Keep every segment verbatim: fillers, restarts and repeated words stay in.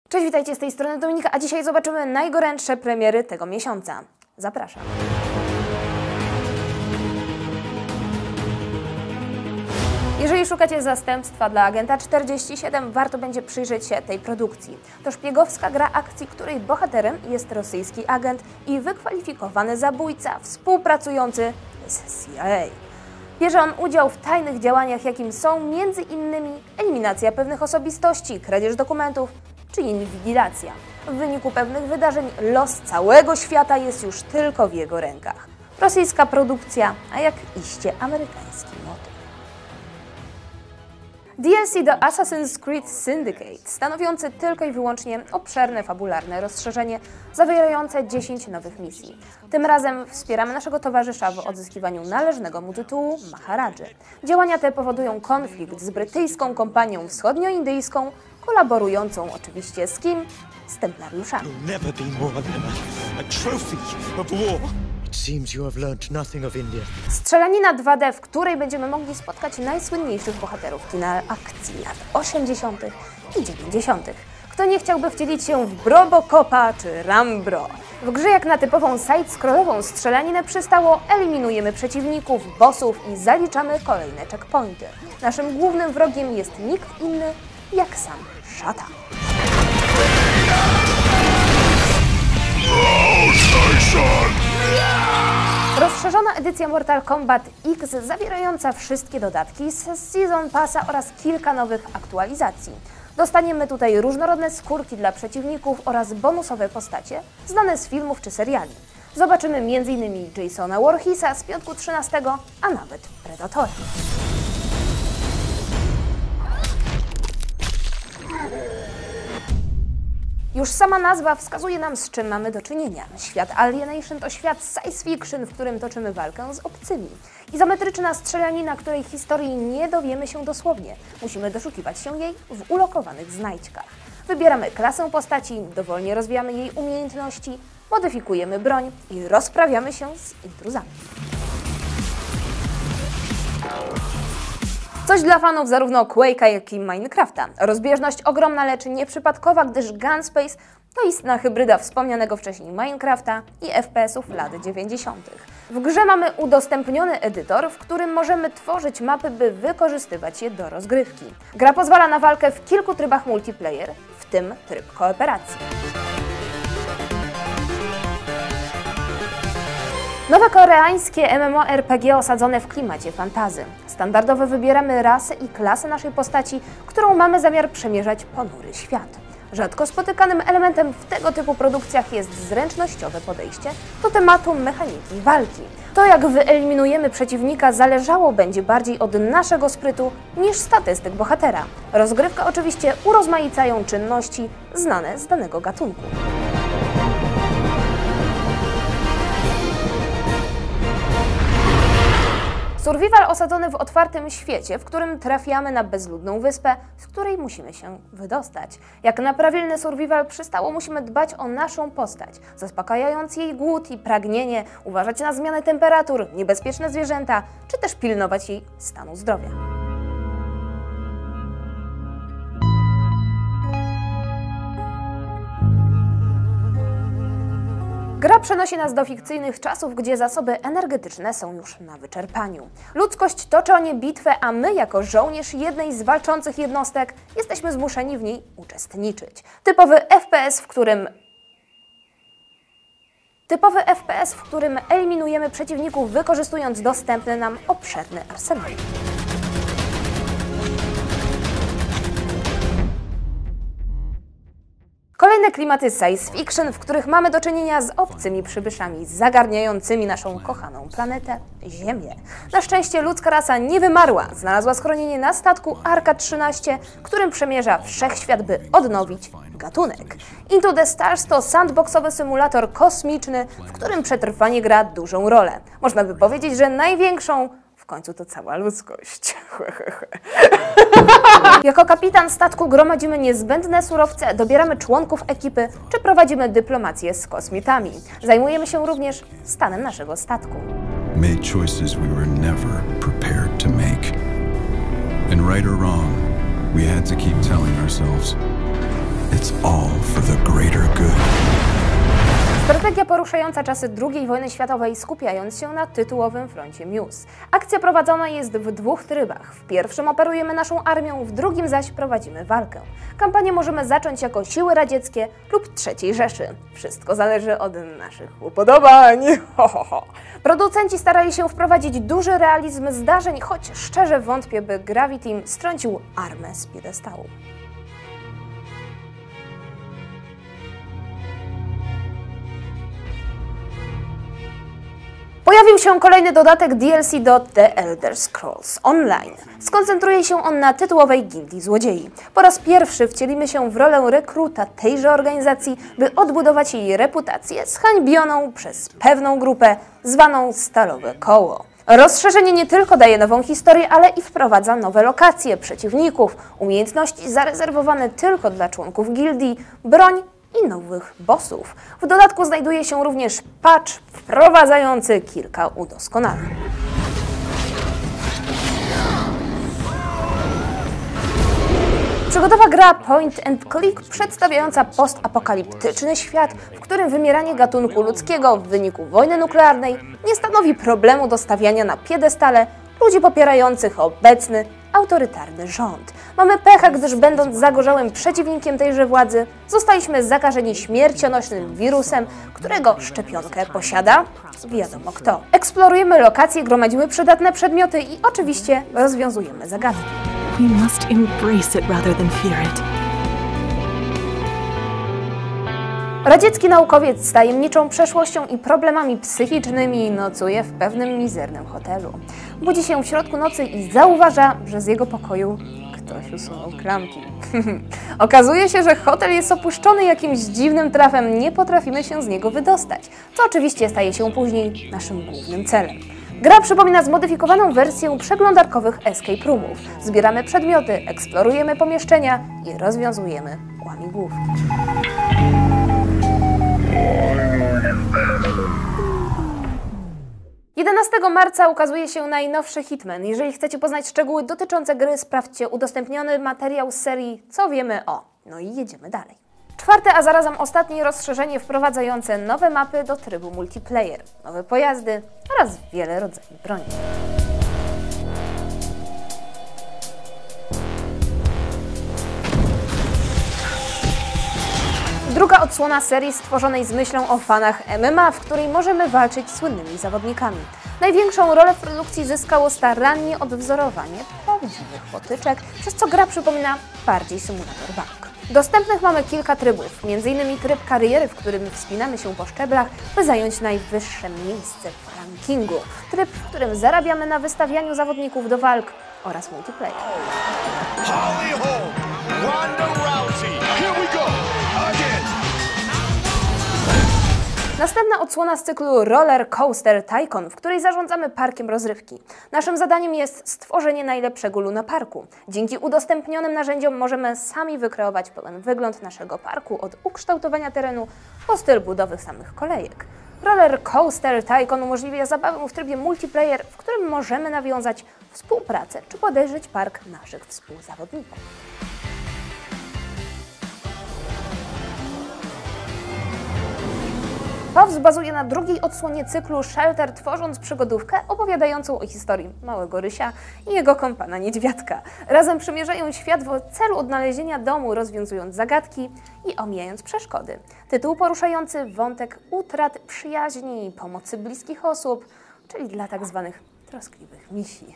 Cześć, witajcie, z tej strony Dominika, a dzisiaj zobaczymy najgorętsze premiery tego miesiąca. Zapraszam. Jeżeli szukacie zastępstwa dla Agenta czterdzieści siedem, warto będzie przyjrzeć się tej produkcji. To szpiegowska gra akcji, której bohaterem jest rosyjski agent i wykwalifikowany zabójca współpracujący z C I A. Bierze on udział w tajnych działaniach, jakim są między innymi eliminacja pewnych osobistości, kradzież dokumentów czy inwigilacja. W wyniku pewnych wydarzeń los całego świata jest już tylko w jego rękach. Rosyjska produkcja, a jak iście amerykański motyw. D L C do Assassin's Creed Syndicate, stanowiący tylko i wyłącznie obszerne, fabularne rozszerzenie zawierające dziesięć nowych misji. Tym razem wspieramy naszego towarzysza w odzyskiwaniu należnego mu tytułu Maharadży. Działania te powodują konflikt z brytyjską kompanią wschodnioindyjską, kolaborującą oczywiście z kim? Z templariuszami. Strzelanina dwa D, w której będziemy mogli spotkać najsłynniejszych bohaterów kina akcji lat osiemdziesiątych i dziewięćdziesiątych. Kto nie chciałby wcielić się w Robocopa czy Rambro? W grze jak na typową side-scrollową strzelaninę przystało, eliminujemy przeciwników, bossów i zaliczamy kolejne checkpointy. Naszym głównym wrogiem jest nikt inny jak sam Szatan. Rozszerzona edycja Mortal Kombat X, zawierająca wszystkie dodatki z Season Passa oraz kilka nowych aktualizacji. Dostaniemy tutaj różnorodne skórki dla przeciwników oraz bonusowe postacie znane z filmów czy seriali. Zobaczymy między innymi Jasona Voorheesa z Piątku trzynastego, a nawet Predatora. Już sama nazwa wskazuje nam, z czym mamy do czynienia. Świat Alienation to świat science fiction, w którym toczymy walkę z obcymi. Izometryczna strzelanina, której historii nie dowiemy się dosłownie. Musimy doszukiwać się jej w ulokowanych znajdźkach. Wybieramy klasę postaci, dowolnie rozwijamy jej umiejętności, modyfikujemy broń i rozprawiamy się z intruzami. Coś dla fanów zarówno Quake'a, jak i Minecrafta. Rozbieżność ogromna, lecz nieprzypadkowa, gdyż Gunspace to istna hybryda wspomnianego wcześniej Minecrafta i F P S ów lat dziewięćdziesiątych. W grze mamy udostępniony edytor, w którym możemy tworzyć mapy, by wykorzystywać je do rozgrywki. Gra pozwala na walkę w kilku trybach multiplayer, w tym tryb kooperacji. Nowe koreańskie M M O R P G osadzone w klimacie fantasy. Standardowo wybieramy rasę i klasę naszej postaci, którą mamy zamiar przemierzać ponury świat. Rzadko spotykanym elementem w tego typu produkcjach jest zręcznościowe podejście do tematu mechaniki walki. To, jak wyeliminujemy przeciwnika, zależało będzie bardziej od naszego sprytu niż statystyk bohatera. Rozgrywka oczywiście urozmaicają czynności znane z danego gatunku. Survival osadzony w otwartym świecie, w którym trafiamy na bezludną wyspę, z której musimy się wydostać. Jak na prawilny survival przystało, musimy dbać o naszą postać, zaspokajając jej głód i pragnienie, uważać na zmiany temperatur, niebezpieczne zwierzęta, czy też pilnować jej stanu zdrowia. Gra przenosi nas do fikcyjnych czasów, gdzie zasoby energetyczne są już na wyczerpaniu. Ludzkość toczy o nie bitwę, a my, jako żołnierz jednej z walczących jednostek, jesteśmy zmuszeni w niej uczestniczyć. Typowy F P S, w którym... Typowy F P S, w którym eliminujemy przeciwników, wykorzystując dostępny nam obszerny arsenał. Kolejne klimaty science fiction, w których mamy do czynienia z obcymi przybyszami zagarniającymi naszą kochaną planetę Ziemię. Na szczęście ludzka rasa nie wymarła, znalazła schronienie na statku Arka trzynaście, którym przemierza wszechświat, by odnowić gatunek. Into the Stars to sandboxowy symulator kosmiczny, w którym przetrwanie gra dużą rolę. Można by powiedzieć, że największą, w końcu to cała ludzkość. Jako kapitan statku gromadzimy niezbędne surowce, dobieramy członków ekipy, czy prowadzimy dyplomację z kosmitami. Zajmujemy się również stanem naszego statku. Made choices we were never prepared to make. And right or wrong, we had to keep telling ourselves, it's all Strategia poruszająca czasy drugiej wojny światowej, skupiając się na tytułowym froncie Muse. Akcja prowadzona jest w dwóch trybach. W pierwszym operujemy naszą armią, w drugim zaś prowadzimy walkę. Kampanię możemy zacząć jako siły radzieckie lub trzeciej Rzeszy. Wszystko zależy od naszych upodobań. Ho, ho, ho. Producenci starali się wprowadzić duży realizm zdarzeń, choć szczerze wątpię, by Graviteam strącił armę z piedestału. Pojawił się kolejny dodatek D L C do The Elder Scrolls Online. Skoncentruje się on na tytułowej gildii złodziei. Po raz pierwszy wcielimy się w rolę rekruta tejże organizacji, by odbudować jej reputację zhańbioną przez pewną grupę zwaną Stalowe Koło. Rozszerzenie nie tylko daje nową historię, ale i wprowadza nowe lokacje, przeciwników, umiejętności zarezerwowane tylko dla członków gildii, broń i nowych bossów. W dodatku znajduje się również patch wprowadzający kilka udoskonaleń. Przygodowa gra point and click przedstawiająca postapokaliptyczny świat, w którym wymieranie gatunku ludzkiego w wyniku wojny nuklearnej nie stanowi problemu do stawiania na piedestale ludzi popierających obecny, autorytarny rząd. Mamy pecha, gdyż będąc zagorzałym przeciwnikiem tejże władzy, zostaliśmy zakażeni śmiercionośnym wirusem, którego szczepionkę posiada wiadomo kto. Eksplorujemy lokacje, gromadzimy przydatne przedmioty i oczywiście rozwiązujemy zagadki. We must embrace it rather than fear it. Radziecki naukowiec z tajemniczą przeszłością i problemami psychicznymi nocuje w pewnym mizernym hotelu. Budzi się w środku nocy i zauważa, że z jego pokoju ktoś usunął klamki. Okazuje się, że hotel jest opuszczony jakimś dziwnym trafem, nie potrafimy się z niego wydostać, co oczywiście staje się później naszym głównym celem. Gra przypomina zmodyfikowaną wersję przeglądarkowych escape roomów. Zbieramy przedmioty, eksplorujemy pomieszczenia i rozwiązujemy łamigłówki. jedenastego marca ukazuje się najnowszy Hitman. Jeżeli chcecie poznać szczegóły dotyczące gry, sprawdźcie udostępniony materiał z serii Co wiemy o. No i jedziemy dalej. Czwarte, a zarazem ostatnie rozszerzenie wprowadzające nowe mapy do trybu multiplayer, nowe pojazdy oraz wiele rodzajów broni. Druga odsłona serii stworzonej z myślą o fanach M M A, w której możemy walczyć z słynnymi zawodnikami. Największą rolę w produkcji zyskało starannie odwzorowanie prawdziwych potyczek, przez co gra przypomina bardziej symulator walk. Dostępnych mamy kilka trybów, między innymi tryb kariery, w którym wspinamy się po szczeblach, by zająć najwyższe miejsce w rankingu, tryb, w którym zarabiamy na wystawianiu zawodników do walk oraz multiplayer. Holly Holm, Ronda Rousey, here we go, again. Następna odsłona z cyklu Roller Coaster Tycoon, w której zarządzamy parkiem rozrywki. Naszym zadaniem jest stworzenie najlepszego lunaparku. Dzięki udostępnionym narzędziom możemy sami wykreować pełen wygląd naszego parku, od ukształtowania terenu po styl budowy samych kolejek. Roller Coaster Tycoon umożliwia zabawę w trybie multiplayer, w którym możemy nawiązać współpracę czy podejrzeć park naszych współzawodników. Powz bazuje na drugiej odsłonie cyklu Shelter, tworząc przygodówkę opowiadającą o historii małego Rysia i jego kompana Niedźwiadka. Razem przemierzają świat w celu odnalezienia domu, rozwiązując zagadki i omijając przeszkody. Tytuł poruszający wątek utrat, przyjaźni i pomocy bliskich osób, czyli dla tak zwanych troskliwych misi.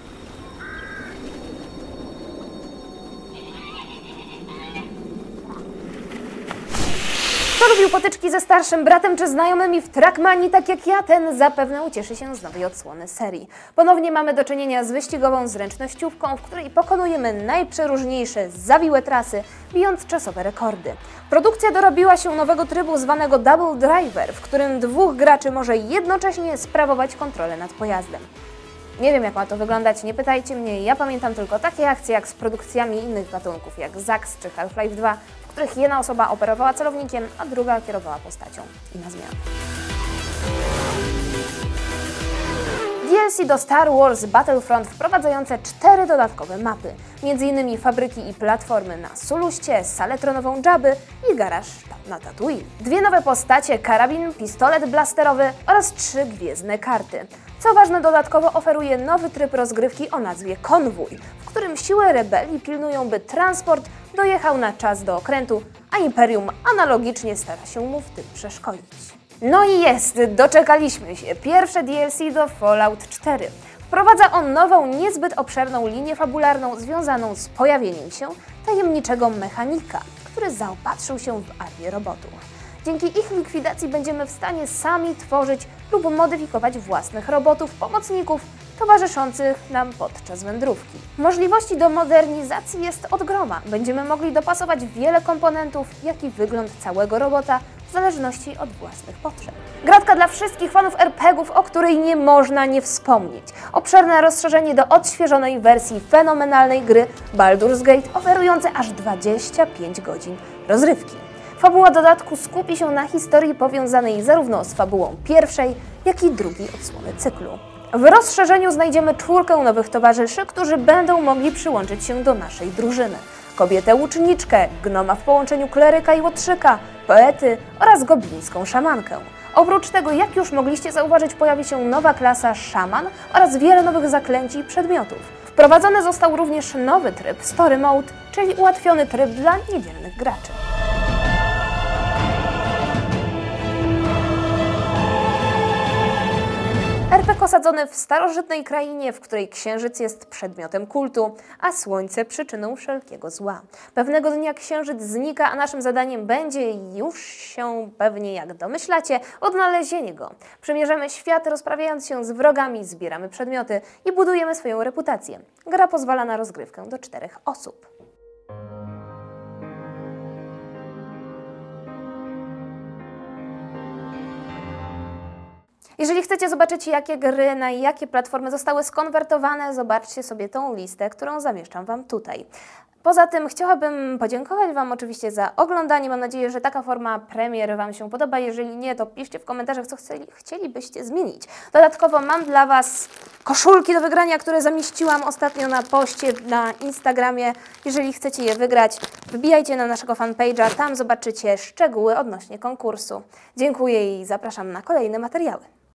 Kto lubił potyczki ze starszym bratem czy znajomymi w Trackmanii, tak jak ja, ten zapewne ucieszy się z nowej odsłony serii. Ponownie mamy do czynienia z wyścigową zręcznościówką, w której pokonujemy najprzeróżniejsze, zawiłe trasy, bijąc czasowe rekordy. Produkcja dorobiła się nowego trybu zwanego Double Driver, w którym dwóch graczy może jednocześnie sprawować kontrolę nad pojazdem. Nie wiem, jak ma to wyglądać, nie pytajcie mnie, ja pamiętam tylko takie akcje jak z produkcjami innych gatunków, jak Zax czy Half-Life dwa, w których jedna osoba operowała celownikiem, a druga kierowała postacią i na zmianę. D L C do Star Wars Battlefront wprowadzające cztery dodatkowe mapy, między innymi fabryki i platformy na Suluście, salę tronową Jabby i garaż na Tatooine. Dwie nowe postacie, karabin, pistolet blasterowy oraz trzy gwiezdne karty. Co ważne, dodatkowo oferuje nowy tryb rozgrywki o nazwie Konwój, w którym siły rebelii pilnują, by transport dojechał na czas do okrętu, a Imperium analogicznie stara się mu w tym przeszkodzić. No i jest, doczekaliśmy się. Pierwsze D L C do Fallout cztery. Wprowadza on nową, niezbyt obszerną linię fabularną związaną z pojawieniem się tajemniczego mechanika, który zaopatrzył się w armię robotów. Dzięki ich likwidacji będziemy w stanie sami tworzyć lub modyfikować własnych robotów, pomocników towarzyszących nam podczas wędrówki. Możliwości do modernizacji jest od groma. Będziemy mogli dopasować wiele komponentów, jak i wygląd całego robota w zależności od własnych potrzeb. Gratka dla wszystkich fanów er pe gie ów, o której nie można nie wspomnieć. Obszerne rozszerzenie do odświeżonej wersji fenomenalnej gry Baldur's Gate, oferujące aż dwadzieścia pięć godzin rozrywki. Fabuła dodatku skupi się na historii powiązanej zarówno z fabułą pierwszej, jak i drugiej odsłony cyklu. W rozszerzeniu znajdziemy czwórkę nowych towarzyszy, którzy będą mogli przyłączyć się do naszej drużyny. Kobietę łuczniczkę, gnoma w połączeniu kleryka i łotrzyka, poety oraz goblińską szamankę. Oprócz tego, jak już mogliście zauważyć, pojawi się nowa klasa szaman oraz wiele nowych zaklęci i przedmiotów. Wprowadzony został również nowy tryb Story Mode, czyli ułatwiony tryb dla niedzielnych graczy. er pe gie osadzony w starożytnej krainie, w której księżyc jest przedmiotem kultu, a słońce przyczyną wszelkiego zła. Pewnego dnia księżyc znika, a naszym zadaniem będzie już się pewnie, jak domyślacie, odnalezienie go. Przemierzamy świat, rozprawiając się z wrogami, zbieramy przedmioty i budujemy swoją reputację. Gra pozwala na rozgrywkę do czterech osób. Jeżeli chcecie zobaczyć, jakie gry na jakie platformy zostały skonwertowane, zobaczcie sobie tą listę, którą zamieszczam Wam tutaj. Poza tym chciałabym podziękować Wam oczywiście za oglądanie. Mam nadzieję, że taka forma premier Wam się podoba. Jeżeli nie, to piszcie w komentarzach, co chcieli, chcielibyście zmienić. Dodatkowo mam dla Was koszulki do wygrania, które zamieściłam ostatnio na poście na Instagramie. Jeżeli chcecie je wygrać, wbijajcie na naszego fanpage'a, tam zobaczycie szczegóły odnośnie konkursu. Dziękuję i zapraszam na kolejne materiały.